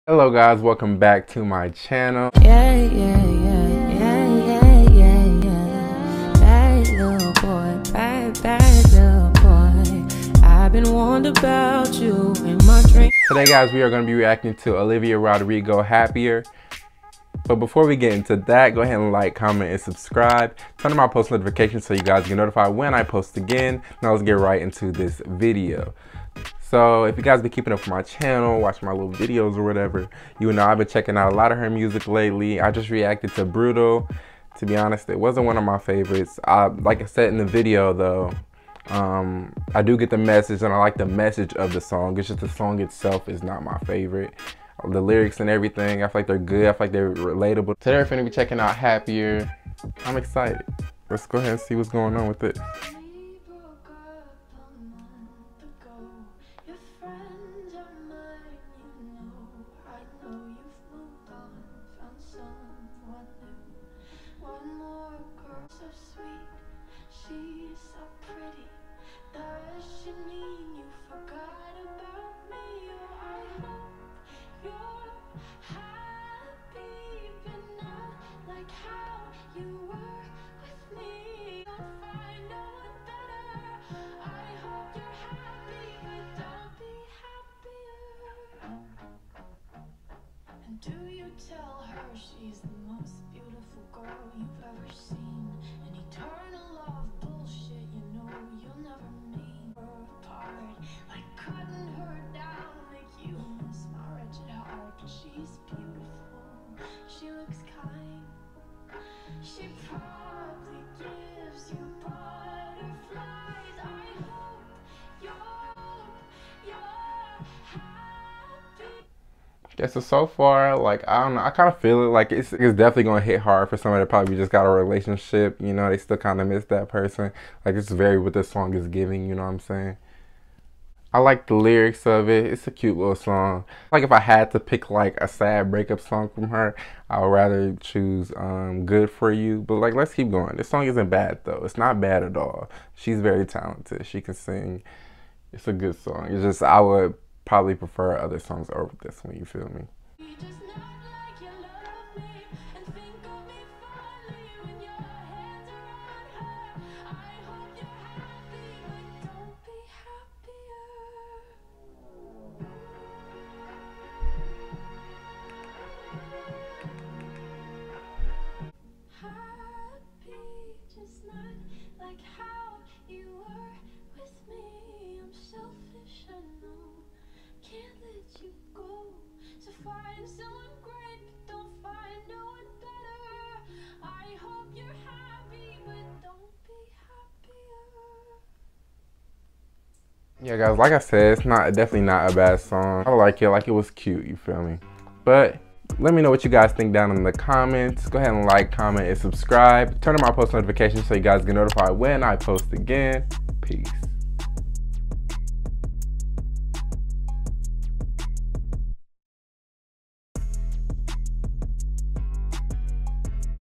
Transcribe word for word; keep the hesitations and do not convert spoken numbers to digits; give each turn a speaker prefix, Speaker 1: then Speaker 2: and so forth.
Speaker 1: Hello guys, welcome back to my channel.
Speaker 2: Yeah, yeah, yeah, yeah, yeah, yeah, yeah. Bad little boy, bad, bad little boy. I've been warned about you in my dreams.
Speaker 1: Today guys, we are going to be reacting to Olivia Rodrigo, Happier. But before we get into that, go ahead and like, comment, and subscribe. Turn on my post notifications so you guys get notified when I post again. Now let's get right into this video. So if you guys been keeping up with my channel, watching my little videos or whatever, you would know I've been checking out a lot of her music lately. I just reacted to Brutal. To be honest, it wasn't one of my favorites. I, like I said in the video though, um, I do get the message and I like the message of the song. It's just the song itself is not my favorite. The lyrics and everything, I feel like they're good. I feel like they're relatable. Today we're gonna be checking out Happier. I'm excited. Let's go ahead and see what's going on with it.
Speaker 3: Do you tell her she's the most beautiful girl you've ever seen? An eternal love bullshit, you know you'll never mean her apart. Like cutting her down, like you miss my wretched heart. But she's beautiful, she looks kind. She probably gives you butterflies. I hope you're, you're happy.
Speaker 1: Yeah, so so far, like, I don't know, I kind of feel it, like, it's, it's definitely going to hit hard for somebody that probably just got a relationship, you know, they still kind of miss that person. Like, it's very what this song is giving, you know what I'm saying? I like the lyrics of it. It's a cute little song. Like, if I had to pick, like, a sad breakup song from her, I would rather choose um, Good For You. But, like, let's keep going. This song isn't bad, though. It's not bad at all. She's very talented. She can sing. It's a good song. It's just, I would probably prefer other songs over this one, you feel me?
Speaker 3: Find someone great, but don't find no one better. I hope you're happy, but don't be happier.
Speaker 1: Yeah, guys, like I said, it's not definitely not a bad song. I like it, like it was cute, you feel me? But let me know what you guys think down in the comments. Go ahead and like, comment, and subscribe. Turn on my post notifications so you guys get notified when I post again. Peace.